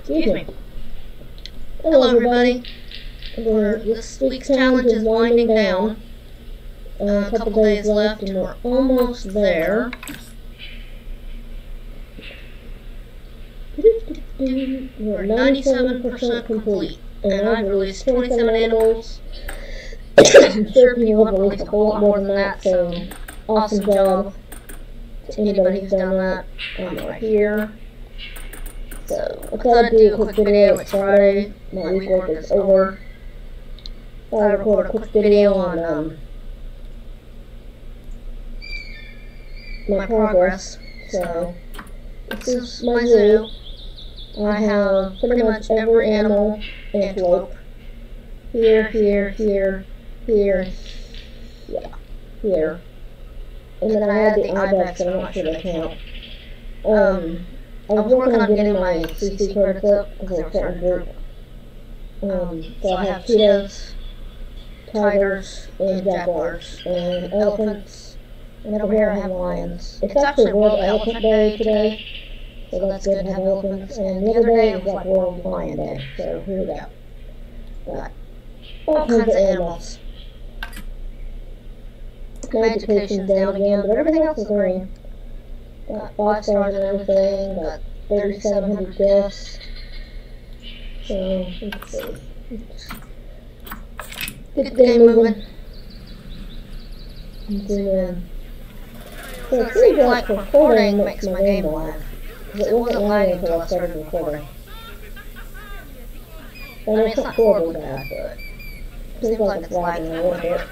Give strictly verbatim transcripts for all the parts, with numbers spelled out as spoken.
Excuse me. Hello everybody. We're, this week's challenge is winding down. Uh, a couple days left and we're almost there. We're ninety-seven percent complete. And I've released twenty-seven animals. I'm sure people have released a whole lot more than that, so awesome job to anybody who's done that. I'm right here. So, I thought I'd do a quick video. It's Friday. My week work is over. I thought I'd record a quick video on um, my progress. So, this is my zoo. I have pretty much every animal antelope. Here, here, here, here, yeah, here. And then I had the ibex, but I'm not sure they count. Um, I was working on getting my C C credits up because they were starting to group. Um, so I have cheetahs, tigers, and jaguars, and elephants, and over here I have lions. It's actually World Elephant Day today, so that's good to have elephants. And the other day was like World Lion Day, so here we go. Got all kinds of animals. My education's down again, but everything else is green. Got five stars and everything, got thirty-seven hundred gifts. So, let's see. Let's get the game moving. Zoom. So it seems like recording makes my game lag. It wasn't lagging until I started recording. I mean, it's not horribly bad, but it seems like it's lagging a little bit.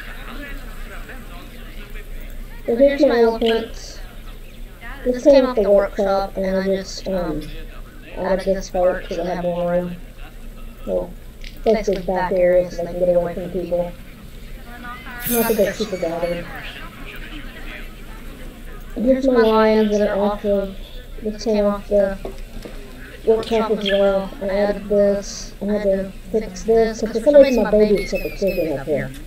So here's my elephants. This came off the workshop, and I just um, added this part because I have more room. Well, basically back area so they can get away from people. Not that they're super bothered. Here's my lions that are off of, this came off the workshop as well. I added this, I had to fix this, because for some reason my baby took a chicken up here.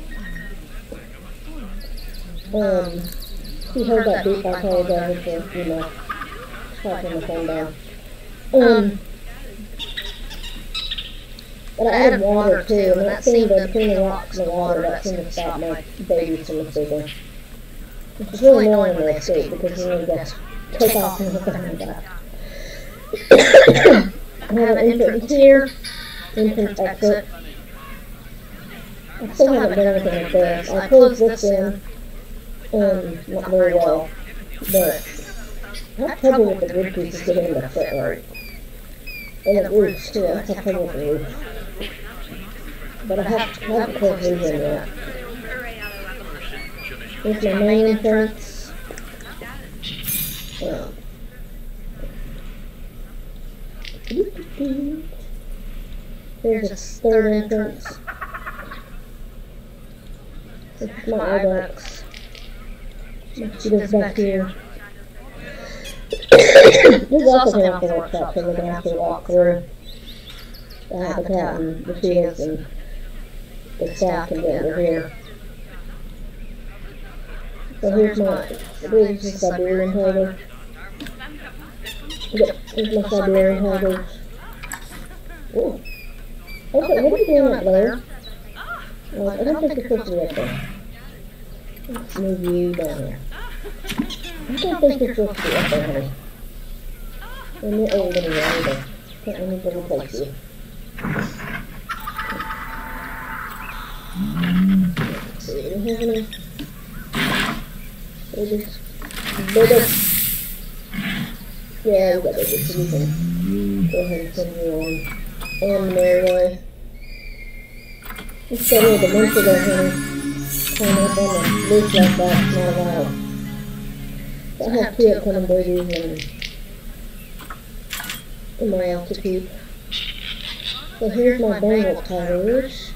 Um, he heard that beep, I apologize for, you know, slapping the phone down. Um, but I added water too, and that seemed to, between the rocks and the water, that seemed to stop my babies from escaping. Which is really annoying when they escape, because you need to take off and look behind back. I have an entrance here, entrance exit. I still haven't done anything with this. I closed this in. Um, not very well, but I have trouble with the wood pieces getting them to fit right. And the roofs too, I have trouble with the roof. But I have, I haven't closed these in yet. Here's my main entrance. Um, Here's a third entrance. This is my ibex. She goes back here. This is also came off the workshop, so we're going to have to walk through the habitat and the cheetahs and the staff can get under here. So here's my, I believe this is Siberian tiger. Yep, here's my Siberian tigers. Ooh. Okay, what are you doing up there? Well, I don't think you're supposed to be up there. Let's move you down here. I don't think you're supposed to be up there, honey. And you're old anyway, either. Can't let me double place you. Let's see, do you have any babies? Babies? Yeah, we got babies, so we can go ahead and send you on, on the merry way. Let's go with the winter there, honey. Climb up on the leaf like that, it's not a while. So I have two upcoming babies and a male to keep. So here's my Bengal tigers.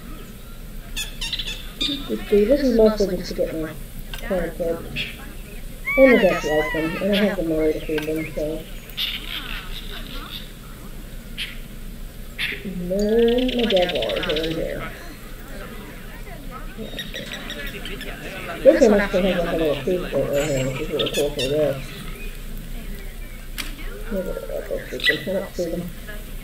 This is mostly just to get my parents up. And I just like them, and I have the money to feed them, so. And then my jaguars are in here. Yeah. This one actually has like a little food court right here, which is really cool for this. Maybe I'll go feed them. I don't feed them.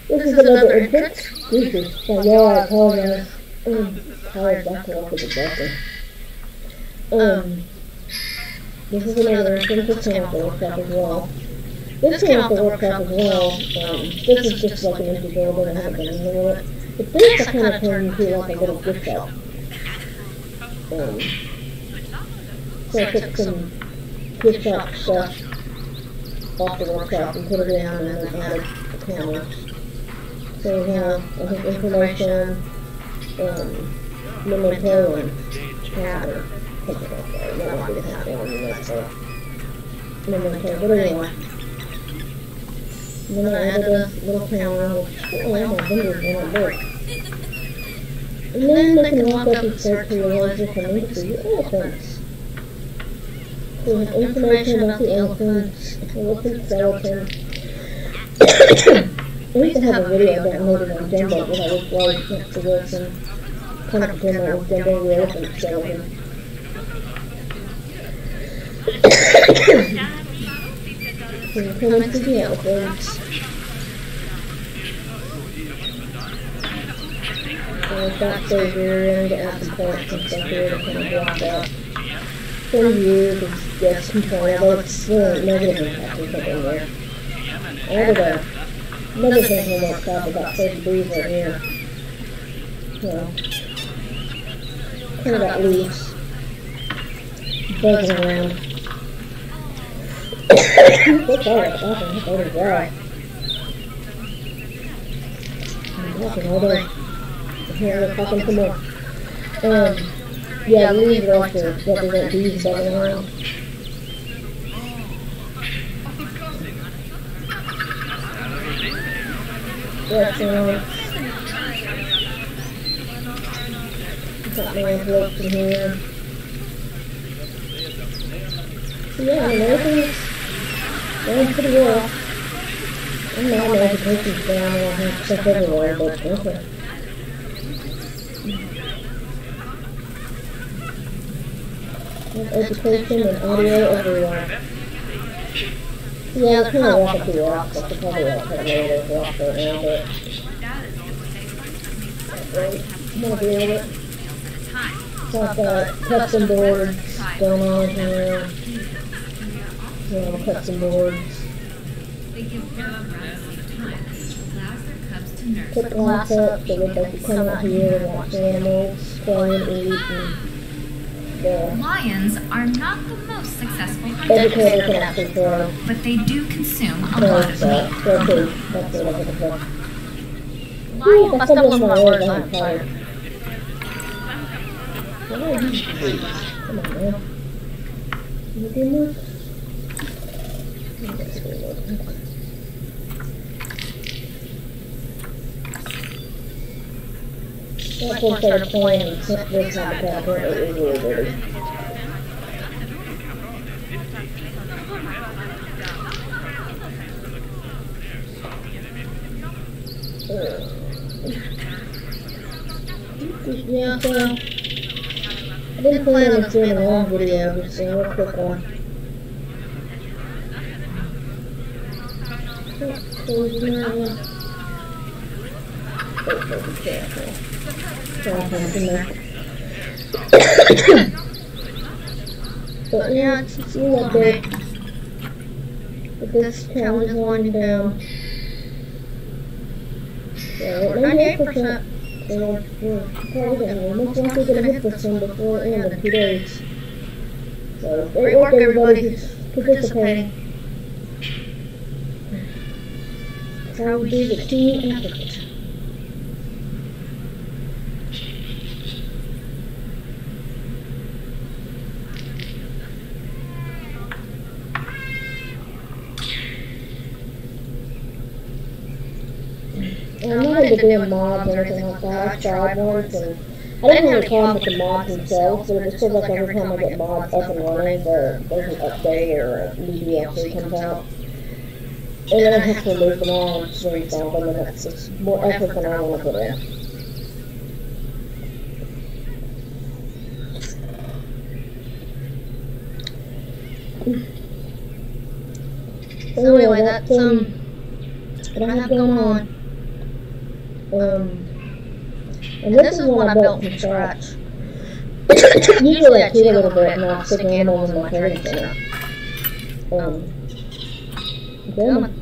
This is another entrance. Jesus, my God, I apologize. I'm tired back to work with the doctor. Um, this is another entrance that came off the workshop as well. This came off the workshop as well. Um, this is just like an empty building. I haven't done anything with it. But this I kind of turned into like a little gift shop. Um, so I took some gift shop stuff off the workshop and put it in and then added the cameras. So we have, I think, information, um, memento, and calendar. Something like that. It might not be the countdown on the next one. Memento, but anyway. And then I added a little camera with, oh, I have my fingers when I work. And then they can walk up and start to realize they're coming to see the elephants. So we have information about the elephants, elephant skeleton. I used to have a video downloaded on Jumbo when I was right next to this and kind of pretend I was Jumbo the elephant skeleton. So we're coming to the elephants. And I've got those rear to add some plants and stuff here to kind of block out. From view, because yes, complain, although it's uh, negative impact or something there. I added a another thing on that top about safe breeze right here. So, kind of got leaves buzzing around. Look at it, awesome, it's already dry. I'm walking all day. Here, we're talking some more. Um, yeah, the leaves are like to represent bees buzzing around. That's around. Got my envelopes in here. So yeah, I mean, everything's going pretty well. I don't know, my education's down, I don't have stuff everywhere, but okay. Education and audio everywhere. Yeah, they're kind of walking through rocks. I should probably like kind of lay those rocks right now, but right. I'm gonna deal with it. So I've got custom boards going on here. You know, custom boards. Put glass up so that they can come out here and watch animals play and eat and yeah. Lions are not the most successful Educator can actually throw. but they do consume a No, lot of it's uh, meat. throw too. That's what I'm looking for. Lions That's some of my words, I'm tired. What are you doing? Come on, man. Can you do this? That one started playing and this habitat apparently is really dirty. Yeah, so I didn't plan on doing a long video, just a real quick one. Close the area. Oh, be careful. But yeah, it's just a little bit. But this challenge is winding down. So we're at ninety-eight percent. So we're, we're probably gonna, we're most likely going to hit this one before the end of two days. So great work everybody who's participating. That's how we do the team effort. And I'm not into doing mods or anything like that. I've tried once, and I didn't have a problem with the mods themselves, but it just feels like every time I get mods up and running, there, there's an update or a new D L C comes out. And then I have to remove them all and reinstall them, and that's just more effort than I want to put in. So anyway, that's um, what I have going on. Um, and this is one I built from scratch. Usually I cheat a little bit and I'll stick animals in my training center. Um, then,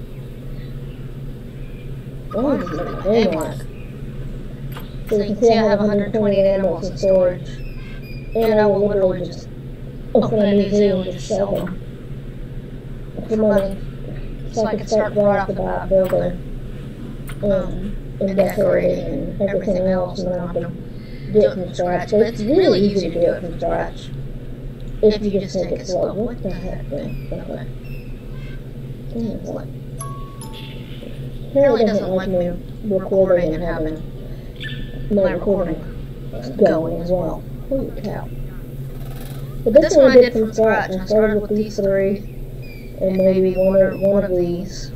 oh, this is my game like. So you can see I have one hundred twenty animals in storage. And I will literally just open a new zoo and just sell them for money. So I can start right off the bat building um, and decorating and everything else, and then I have to do it from scratch. But it's really easy to do it from scratch if you just take it slow. What the heck, thing? Okay. Damn, it's like... Apparently doesn't like me recording and having my recording going as well. Holy cow. But this one I did from scratch. I started with these three, and maybe one or one of these,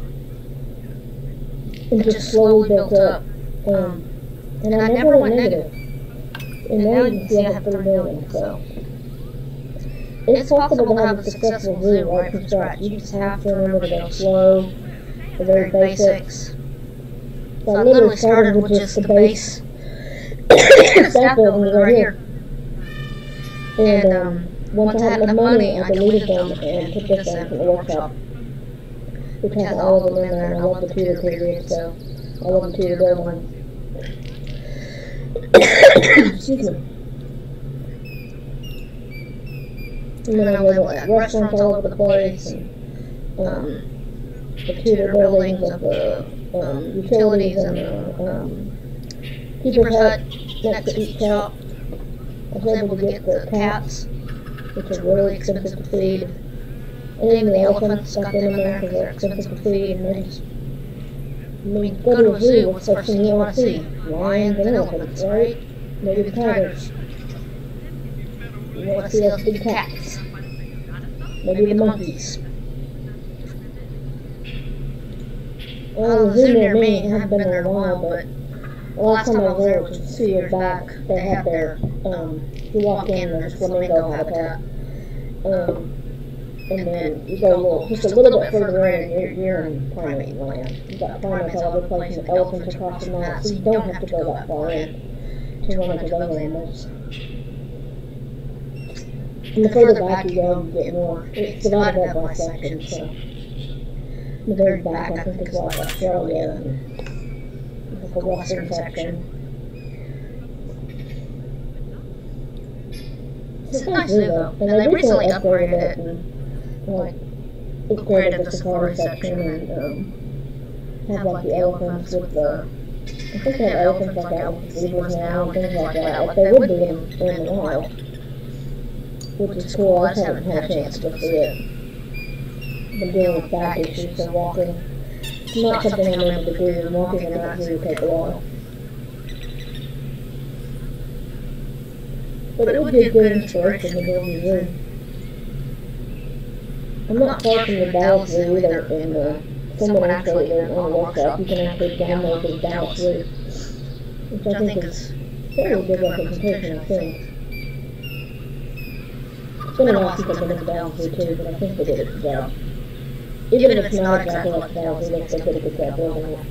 and just slowly built up. Um, and I never went negative. And now you can see I have three buildings. So it's possible to have a successful zoo right from scratch. You just have to remember to go slow, the very basics. So I literally started with just the base staff buildings right here. And um, once I had enough money, I deleted them and put this in from the workshop, which has all of them in there, and I love the tutor period, so I love the tutor building. Excuse me. And then I live at restaurants all over the place, and um, the tutor buildings of the um, utilities and the um, keeper's hut next to each shop. I was able to get the cats, which are really expensive to feed, and even the elephants, got them in there because they're expensive to feed, and they just, I mean, go to a zoo, what's the first thing you want to see? Lions and elephants, right? Maybe the tigers. You want to see those big cats. Maybe the monkeys. Well, the zoo near me, I haven't been there in a while, but the last time I was there, which was two years back, they had their, um, you walk in and there's flamingo habitat. Um, and then you go a little, just a little bit further in and you're, you're in primate land. You've got primates all over the place and elephants across the map, so you don't have to go that far in to run into those animals. And the further back you go, you get more. It's divided up by sections, so. The very back, I think, is like Australia and like a western section. It's a nice zoo, though. And they recently upgraded it and, like, upgraded the safari section and, um, have, like, the elephants with the, I think they have elephants like out with the zebras now and things like that, like they would be in, in the wild. Which is cool. I just haven't had a chance to see it. I've been dealing with back issues, so walking is not something I'm able to do, and walking in that zoo take a while. But it would be a good inspiration to build a zoo. I'm not far from the Dallas Zoo either, and uh, someone actually did on the workshop. You can actually download the Dallas Zoo, which I think is a fairly good representation of things. It's been a while since I've been to the Dallas Zoo too, but I think they did a good job. Even if it's not exactly like the Dallas Zoo, they did a good job building it.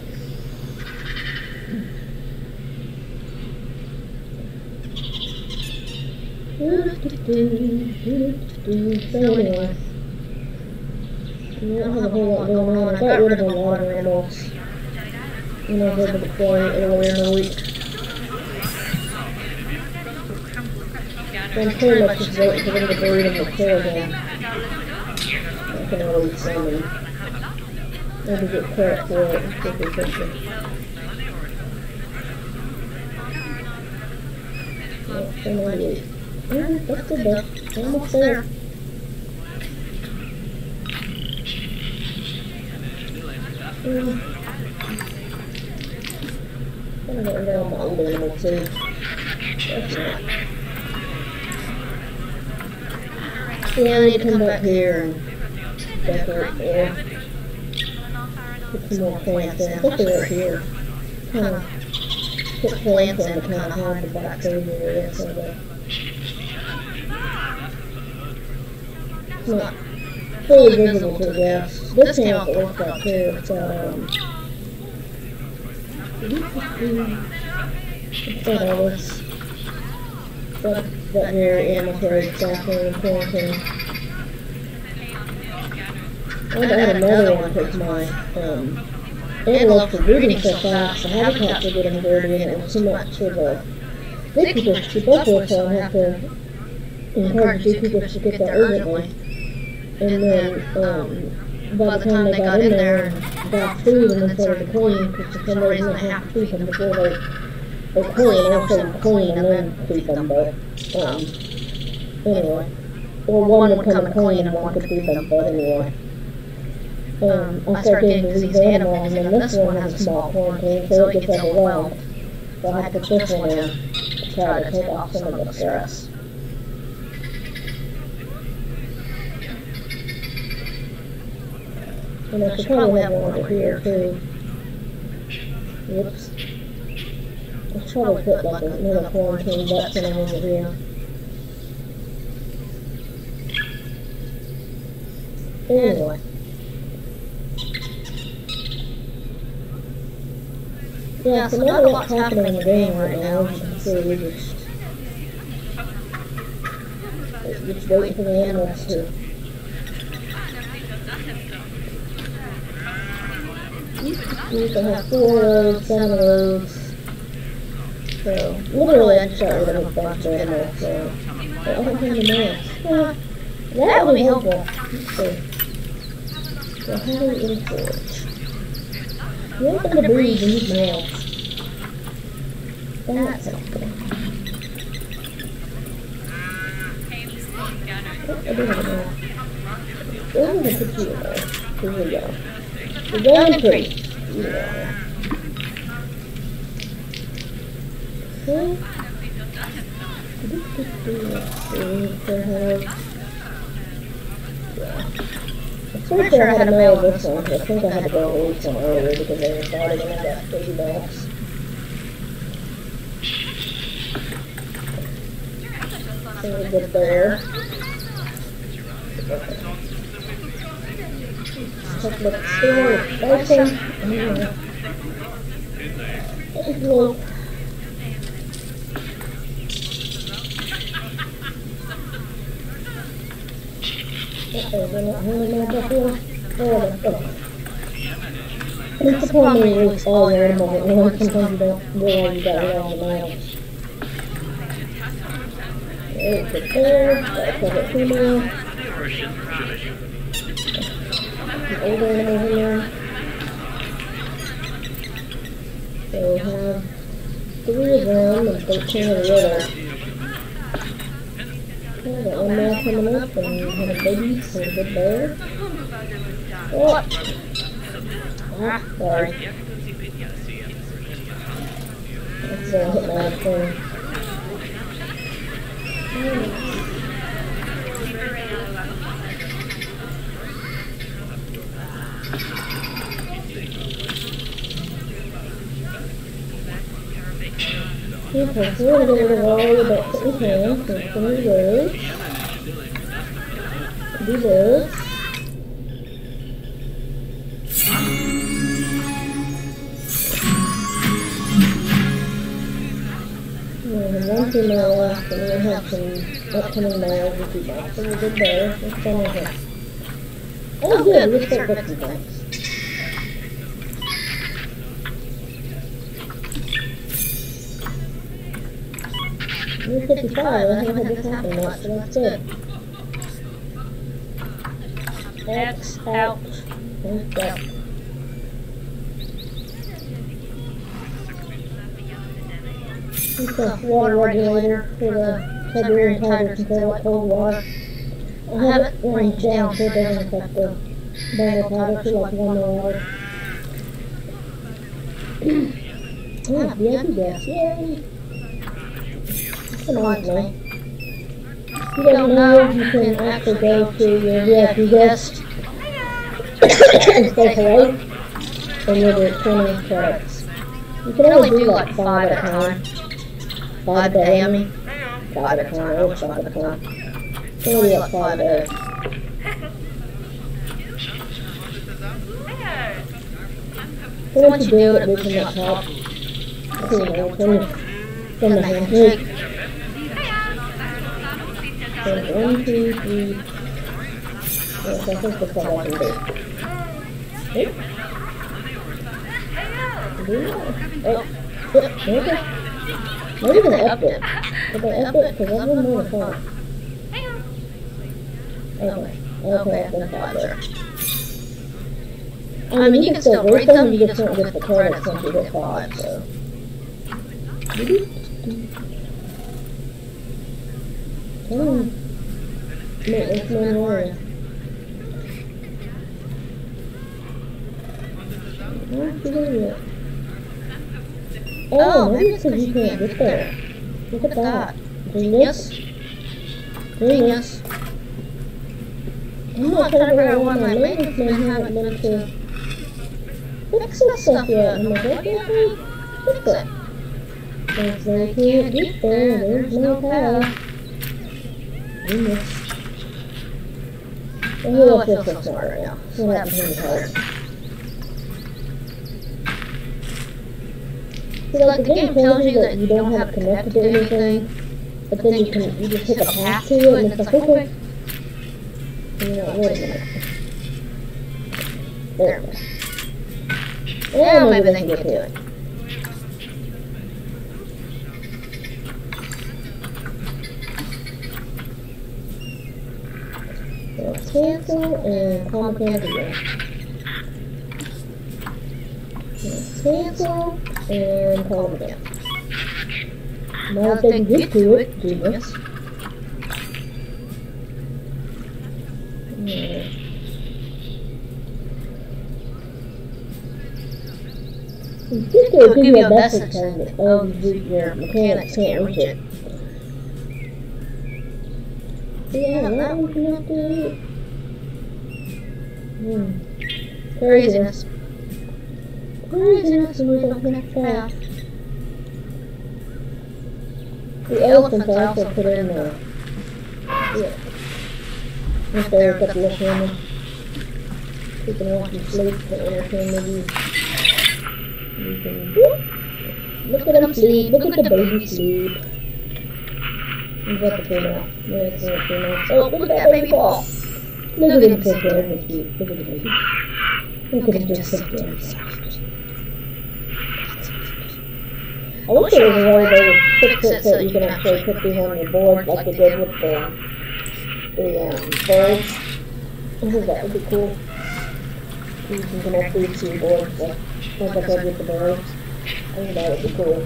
So anyway, I don't have a whole lot going on. I got rid of a lot of animals when I was able to play earlier in the week. So I'm pretty much just waiting for them to breed and mature again. I can always sell them. Maybe get credit for it and fifty fifty. Yep, so ninety-eight. Yeah, that's good though. We're almost there. Yeah. I'm gonna get on my old animal too. That's not. Yeah, I need to come back here and decorate more. Put some more plants in, especially right here. Kind of put plants in to kind of hide the back cave area so that it's not fully visible to the guests. This camp that works out too, it's got um, That all this. That, that very animal carriage exactly in quarantine. I had to add another one because my um, antelopes were breeding so fast, the habitats were getting dirty, and it was too much for the zookeepers to keep up with, so I had to encourage zookeepers to get there urgently. And then, um, by the time they got in there and got food and then started to clean, because for some reason they have to feed them before they, they clean, also clean and then feed them, but, um, anyway. Or one would come and clean and one could feed them, but anyway. Um, I started getting diseased animals, and then this one has a small quarantine, so it gets overwhelmed. So I have to put this one in to try to take off some of the stress. And I should probably have one over here too. Whoops. I should probably put like another quarantine vaccine over here. Anyway. Yeah, so not a lot's happening in the game right now, as you can see. We just, just waiting for the animals to you can have four loads, seven loads. So, literally, I just got rid of a bunch of animals, so I don't have any males. Yeah, that would be helpful. Let's see. So, how do we enforge? You want them to breed, you need males. That's helpful. Oh, I do have a male. We're going to put you in there. Here we go. We're going to pretty. Yeah. Okay. Let's see if they have. Yeah. I'm pretty sure I had a male of this one, but I think I had to go over this one earlier because they were starting and I got fifty bucks. So we're good there. Take a look at the store, pricing. Anyway. Look. Uh-oh, they're not handing that up here. Oh, oh. It's the problem when you release all your animals at once. Sometimes you don't realize you got rid of all the males. There, put there. That's like a female. An older animal here. So we have three of them and thirteen of the other. Okay, got one male coming up and we have a baby, so a good bear. Oh! Ah, sorry. That's uh, hit my thing. Okay, so we're going to get rid of all the ducks that we can. So it's going to be those. Do this. And then one female left, and we have some upcoming males with females. So we're good there. Let's come in here. Oh, good. Let's start booking things. We're fifty-five, I haven't had this happen much, so that's good. X out. Thank you. It's a water regulator for the Siberian tigers since they like cold water. I have it ranged down so it doesn't affect the Bengal tigers who like warm water. Ah, V I P gas, yay! Reminds me. If you don't know, you can actually go to your V I P guest and say hello, and you'll get twenty credits. You can only do like five at a time. Five a day, I mean. Five at a time, or five at a time. You can only do like five a day. So once you do it, it moves in that top. So, you know, from, from the handshake. So, one, two, three. Yes, I think that's all I can do. Hey? Oh, yep, okay. Maybe they upped it. Did they up it? Because I wouldn't want to fall. Okay. Okay, I think that's there. I mean, you can still breed them, you just won't get the credits once you hit five, so. Come on. Make this man worry. Oh, maybe it's because you can't get there. Look at that. Genius. Genius. I'm not trying to figure out why my maintenance men haven't been to fix this stuff yet. I'm like, why can't they fix it? Because they can't get there, there's no path. Genius. Oh, I feel so smart right now. What happened to the heart? See, like, the game tells you that you don't have it connected to anything, but then you can, you just pick a path to it, and it's like, okay. And you're like, wait a minute. There we go. Yeah, maybe they can get to it. So, cancel and call mechanic again. Cancel and call it again. Now if they can get to it, genius. Yeah. You think it would give you a message saying that, oh, your mechanics can't reach it. Yeah, that one connected. Hmm. Craziness. Craziness and we don't connect fast. The elephants I also put in there. Yeah. If they're a couple of cameras. You can watch them sleep to entertain maybe. You can look at them sleep, look at the baby sleep. You've got the female. There's the female. Oh, look at that baby fall. Look at him sit there and sleep. Look at the baby. Look at him just sit there and sleep. I wish there was a way they would fix it so you can actually put these on your board like they did with the, the um, birds. I think that would be cool. You can connect these to your boards like, like I said with the birds. I think that would be cool.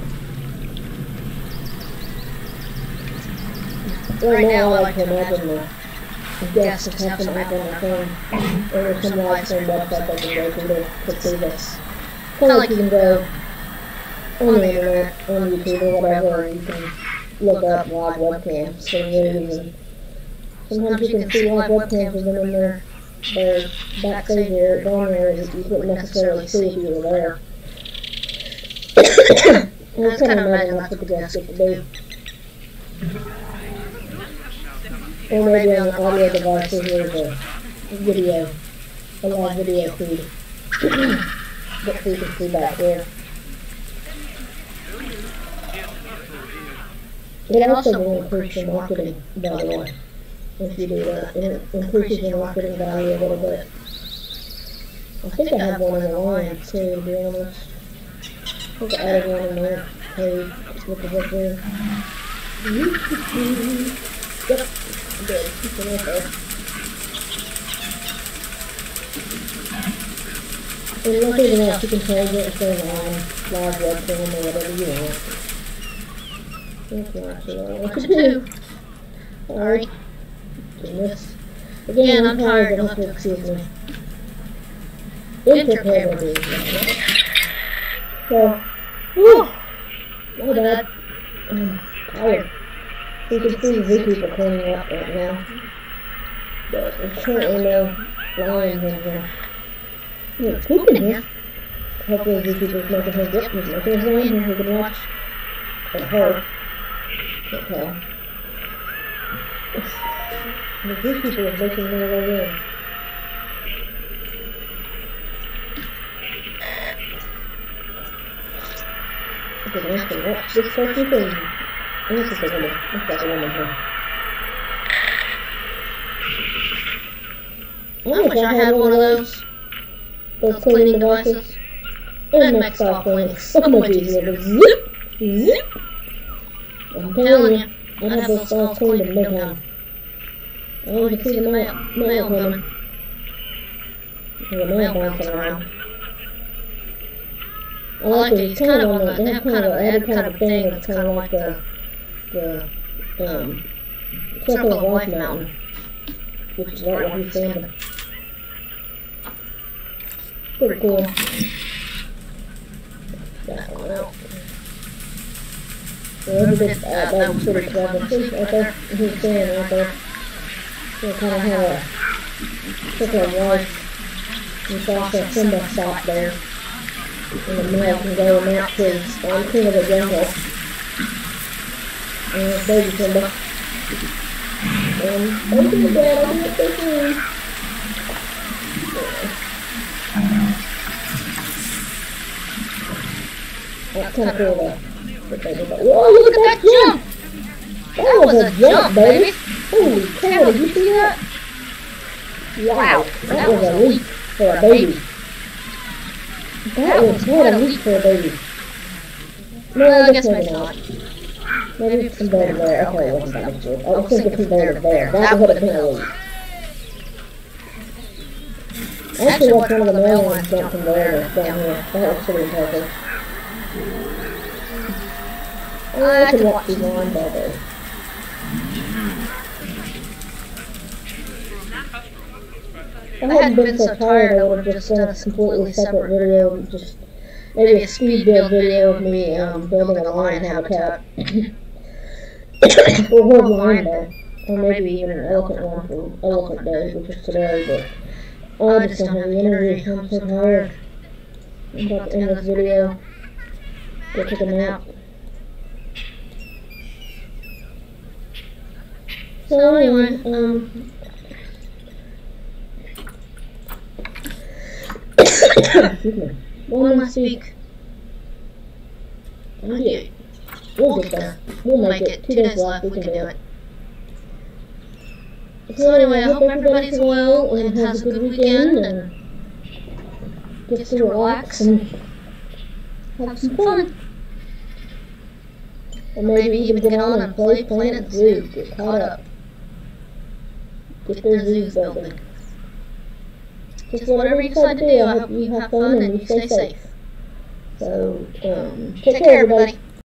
Right now I like to imagine the, the guests just have some app on their phone. Or there's some live stream website they can go to to, to see this. Kind of like you can go on the internet, on YouTube or whatever, and you can look up live webcams for news, and sometimes you can see live webcams and then in their, their backstage area, down there, that you wouldn't necessarily see if you were there. And I kind of imagine that's what the guests get to do. Or maybe on the audio devices there's a video, a live video feed that you can see back there. It also will increase your marketing value if you do that. It increases your marketing value a little bit. I think I have one in the line too, to be honest. I think I added one in there. Hey, look at that there. Yep, good. Keep it right there. And like anything else, you can change it and say line, live webcam or whatever you want. That's not actually what I want to do. Sorry. Goodness. Again, Again, I'm tired, you'll have to excuse me. Intercamera being so, whew, my bad. I'm tired. You can see the zookeeper cleaning up right now. But there's currently no lions in here. There's poop in here. Hopefully the zookeeper's making his dip. He's making his way in here. We can watch. Or her. Okay. The zookeeper is making their way in. can actually watch this person thing. And this is a woman. Looks like a woman here. I wish I had one of those. Those cleaning devices. It makes soft cleaning so much easier to zip, zip. I'm telling you, I'd have those stalls cleaned in no time. Oh, you can see the mail, mail coming. The mail bouncing around. I like it. It's kind of on the, they have kind of an added kind of a thing that's kind of like the, the, um, Circle of Life mountain, which is right where he's standing. Pretty cool. That one out. So every bit, uh, that was pretty clever. See, right there, he's standing right there. So kind of have a Circle of Life. There's also a Simba stop there. And the mail can go and out to on King of the Jungle. And there's baby Simba. And baby Dad, I'll be up there soon. That's kind of cool though. Whoa, look at that jump! That was a jump, baby! Holy cow, did you see that? Wow, that was a leap for a baby. That was quite a leap for a baby. No, I guess maybe not. Maybe from there to there. Okay, it wasn't that much leap. I was thinking from there to there. That would have been a leap. I actually watched one of the male ones jump from there to down here. That was pretty impressive. I can watch these on better. If I hadn't been so tired, I would have just done a completely separate video, just maybe a speed build video of me um, building a lion habitat. Or one lion day. Or maybe even an elephant one for Elephant Day, which is today, but oh, I just don't have the energy. I'm so tired. I'm about to end this video. Go take a nap. So anyway, um... excuse me. One last week. Oh yeah. We'll get there. We'll make it. Two days left. We can do it. So anyway, I hope everybody's well and has a good weekend and gets to relax and have some fun. Or maybe even get on and play Planet Zoo. Get caught up. Get their zoos building. Just whatever you decide to do, I hope you have fun and you stay safe. So, um, take care, everybody.